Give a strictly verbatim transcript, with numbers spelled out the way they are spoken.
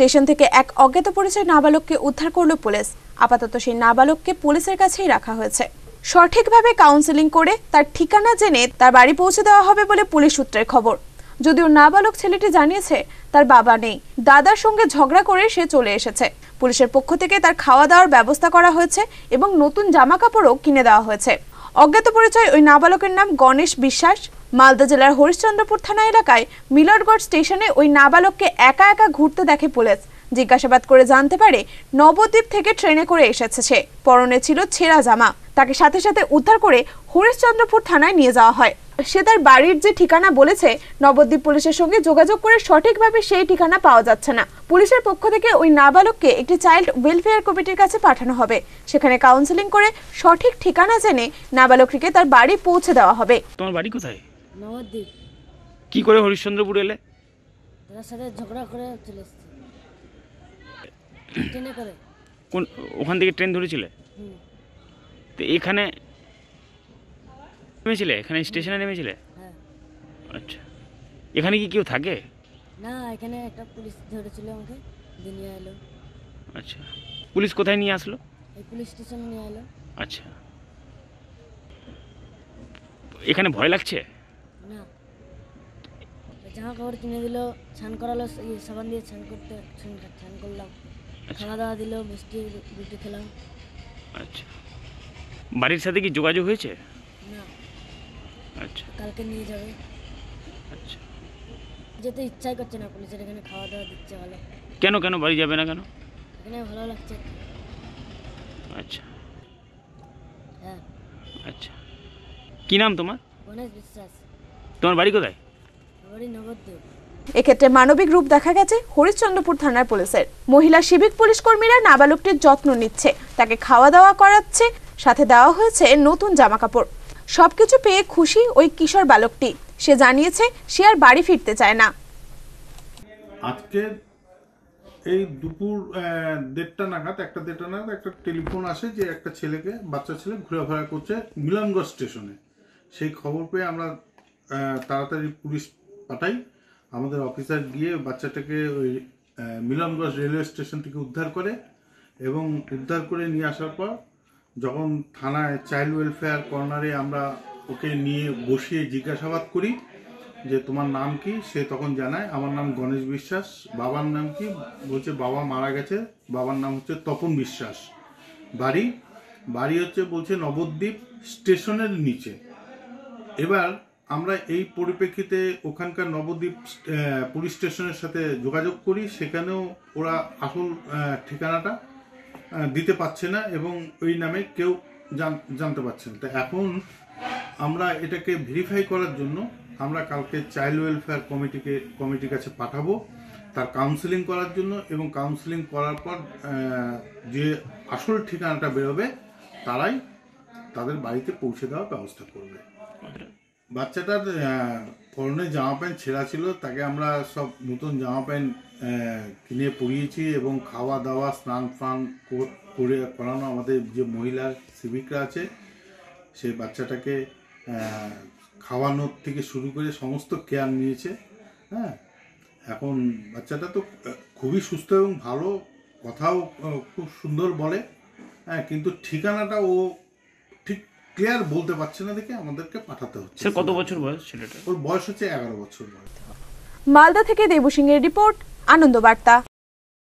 Station থেকে এক অজ্ঞাত পরিচয় নাবালককে উদ্ধার করল পুলিশ। আপাতত সেই নাবালককে পুলিশের কাছেই রাখা হয়েছে। সঠিকভাবে কাউন্সেলিং করে তার ঠিকানা জেনে তার বাড়ি পৌঁছে দেওয়া হবে বলে পুলিশ সূত্রের খবর। যদিও নাবালক ছেলেটি জানিয়েছে তার বাবা নেই, দাদার সঙ্গে ঝগড়া করে সে চলে এসেছে। পুলিশের পক্ষ থেকে তার খাওয়া দাওয়ার ব্যবস্থা করা হয়েছে এবং নতুন জামা কাপড়ও কিনে দেওয়া হয়েছে। অজ্ঞাত পরিচয় ওই নাবালকের নাম গণেশ বিশ্বাস। মালদা জেলার হরিশ্চন্দ্রপুর থানা এলাকায় মিলরগড় স্টেশনে ওই নাবালককে একা একা ঘুরতে দেখে পুলিশ। জিজ্ঞাসাবাদ করে জানতে পারে নবদ্বীপ থেকে ট্রেনে করে এসেছে সে। পরনে ছিল ছেঁড়া জামা। তাকে সাথে সাথে উদ্ধার করে হরিশ্চন্দ্রপুর থানায় নিয়ে যাওয়া হয়। সে তার বাড়ির যে ঠিকানা বলেছে, নবদ্বীপ পুলিশের সঙ্গে যোগাযোগ করে সঠিকভাবে সেই ঠিকানা পাওয়া যাচ্ছে না। পুলিশের পক্ষ থেকে ওই নাবালককে একটি চাইল্ড ওয়েলফেয়ার কমিটির কাছে পাঠানো হবে। সেখানে কাউন্সেলিং করে সঠিক ঠিকানা জেনে নাবালকটিকে তার বাড়ি পৌঁছে দেওয়া হবে। তোমার বাড়ি কোথায়? নবদ্বীপ। কি করে হরিশ্চন্দ্রপুর এলে? তার সাথে ঝগড়া করে চলে এসেছি ট্রেনে করে। কোন ওখান থেকে ট্রেন ধরেছিলে? হুম। তো এখানে নেমেছিলে? এখানে স্টেশনে নেমেছিলে? হ্যাঁ। আচ্ছা, এখানে কি কেউ থাকে? না, এখানে একটা পুলিশ ধরেছিল আমাকে, দিয়ে নিয়ে এলো। আচ্ছা, পুলিশ কোথায় নিয়ে আসলো? এই পুলিশ স্টেশনে নিয়ে এলো। আচ্ছা, এখানে ভয় লাগছে না, জামা কাপড় কিনে দিল, স্নান করালো, সাবান দিয়ে স্নান করতে স্নান করলাম, খাওয়া দাওয়া দিল, মিষ্টি রুটি খেলাম। আচ্ছা, বাড়ির সাথে কি যোগাযোগ হয়েছে? না। আচ্ছা, কালকে নিয়ে যাবে। আচ্ছা, যেতে ইচ্ছাই করছে না, পুলিশের এখানে খাওয়া দাওয়া দিচ্ছে ভালো। কেন কেন বাড়ি যাবে না কেন? এখানে ভালো লাগছে। আচ্ছা। হ্যাঁ। আচ্ছা, কি নাম তোমার? গণেশ বিশ্বাস। তোমার বাড়ি কোথায়? বাড়ি নবদ্বীপ। এক্ষেত্রে মানবিক রূপ দেখা গেছে হরিশ্চন্দ্রপুর থানার পুলিশের। মহিলা সিভিক পুলিশ কর্মীরা নাবালকটির যত্ন নিচ্ছে, তাকে খাওয়া দাওয়া করাচ্ছে, সাথে দেওয়া হয়েছে নতুন জামা কাপড়। সবকিছু পেয়ে খুশি ওই কিশোর বালকটি। সে জানিয়েছে সে আর বাড়ি ফিরতে চায় না। আজকে এই দুপুর দেড়টা নাগাদ একটা দেড়টা নাগাদ একটা টেলিফোন আসে যে একটা ছেলেকে, বাচ্চা ছেলে ঘোরাফেরা করছে মিলনগড় স্টেশনে। সেই খবর পেয়ে আমরা তাড়াতাড়ি পুলিশ পাঠাই। আমাদের অফিসার গিয়ে বাচ্চাটাকে ওই মিলনগড় রেলওয়ে স্টেশন থেকে উদ্ধার করে এবং উদ্ধার করে নিয়ে আসার পর যখন থানায় চাইল্ড ওয়েলফেয়ার কর্নারে আমরা ওকে নিয়ে বসিয়ে জিজ্ঞাসাবাদ করি যে তোমার নাম কি, সে তখন জানায় আমার নাম গণেশ বিশ্বাস। বাবার নাম কি? বলছে বাবা মারা গেছে, বাবার নাম হচ্ছে তপন বিশ্বাস। বাড়ি বাড়ি হচ্ছে বলছে নবদ্বীপ স্টেশনের নিচে। এবার আমরা এই পরিপ্রেক্ষিতে ওখানকার নবদ্বীপ পুলিশ স্টেশনের সাথে যোগাযোগ করি। সেখানেও ওরা আসল ঠিকানাটা দিতে পারছে না এবং ওই নামে কেউ জানতে পারছে না। তো এখন আমরা এটাকে ভেরিফাই করার জন্য আমরা কালকে চাইল্ড ওয়েলফেয়ার কমিটিকে কমিটির কাছে পাঠাবো তার কাউন্সেলিং করার জন্য, এবং কাউন্সেলিং করার পর যে আসল ঠিকানাটা বেরোবে তারাই তাদের বাড়িতে পৌঁছে দেওয়ার ব্যবস্থা করবে। বাচ্চাটার পরনে জামা প্যান্ট ছেঁড়া ছিল, তাকে আমরা সব নতুন জামা প্যান্ট কিনে পরিয়েছি এবং খাওয়া দাওয়া স্নান ফান করে করানো আমাদের যে মহিলা সিভিকরা আছে সেই বাচ্চাটাকে খাওয়ানোর থেকে শুরু করে সমস্ত কেয়ার নিয়েছে। হ্যাঁ, এখন বাচ্চাটা তো খুবই সুস্থ এবং ভালো, কথাও খুব সুন্দর বলে। হ্যাঁ, কিন্তু ঠিকানাটা ও ঠিক ক্লিয়ার বলতে পারছে না দেখে আমাদেরকে পাঠাতে হচ্ছে। কত বছর বয়স ছেলেটা? ওর বয়স হচ্ছে এগারো বছর বয়স। মালদা থেকে দেবু সিংহের রিপোর্ট, আনন্দ বার্তা।